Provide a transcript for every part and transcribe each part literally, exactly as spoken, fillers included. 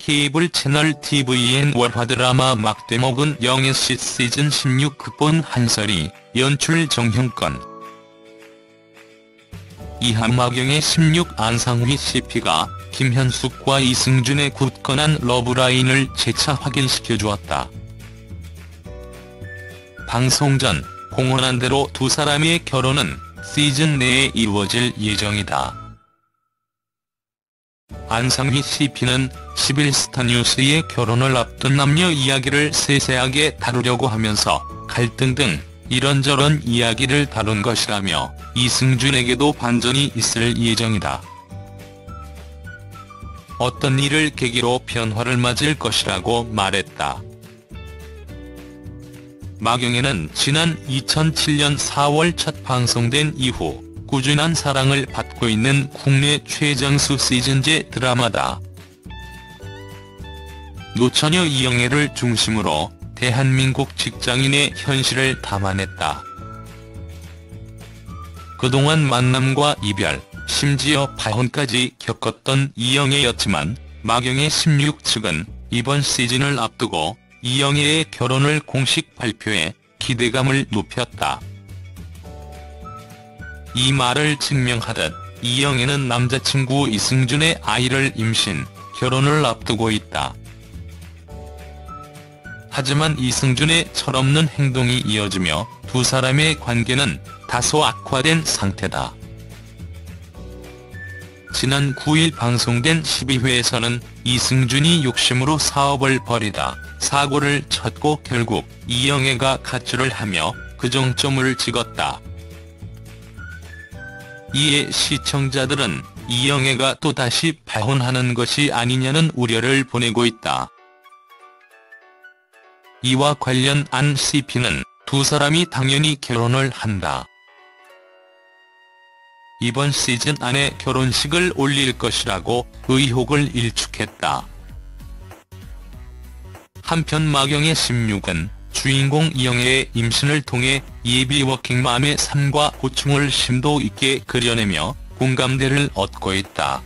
케이블 채널 티비엔 월화 드라마 막대먹은 영애씨 시즌 십육 극본 한설이, 연출 정형권. 이하마경의 십육 안상휘 씨피가 김현숙과 이승준의 굳건한 러브라인을 재차 확인시켜주었다. 방송 전 공언한 대로 두 사람의 결혼은 시즌 내에 이루어질 예정이다. 안상휘 씨피는 십일 스타뉴스의 결혼을 앞둔 남녀 이야기를 세세하게 다루려고 하면서 갈등 등 이런저런 이야기를 다룬 것이라며 이승준에게도 반전이 있을 예정이다. 어떤 일을 계기로 변화를 맞을 것이라고 말했다. 마경애는 지난 이천칠 년 사월 첫 방송된 이후 꾸준한 사랑을 받고 있는 국내 최장수 시즌제 드라마다. 노처녀 이영애를 중심으로 대한민국 직장인의 현실을 담아냈다. 그동안 만남과 이별, 심지어 파혼까지 겪었던 이영애였지만 마경애 십육 측은 이번 시즌을 앞두고 이영애의 결혼을 공식 발표해 기대감을 높였다. 이 말을 증명하듯 이영애는 남자친구 이승준의 아이를 임신, 결혼을 앞두고 있다. 하지만 이승준의 철없는 행동이 이어지며 두 사람의 관계는 다소 악화된 상태다. 지난 구 일 방송된 십이 회에서는 이승준이 욕심으로 사업을 벌이다 사고를 쳤고 결국 이영애가 가출을 하며 그 정점을 찍었다. 이에 시청자들은 이영애가 또다시 파혼하는 것이 아니냐는 우려를 보내고 있다. 이와 관련 안 씨피는 두 사람이 당연히 결혼을 한다. 이번 시즌 안에 결혼식을 올릴 것이라고 의혹을 일축했다. 한편 마경애 십육은 주인공 이영애의 임신을 통해 예비 워킹맘의 삶과 고충을 심도 있게 그려내며 공감대를 얻고 있다.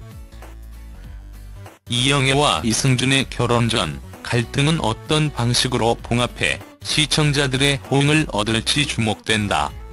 이영애와 이승준의 결혼 전 갈등은 어떤 방식으로 봉합해 시청자들의 호응을 얻을지 주목된다.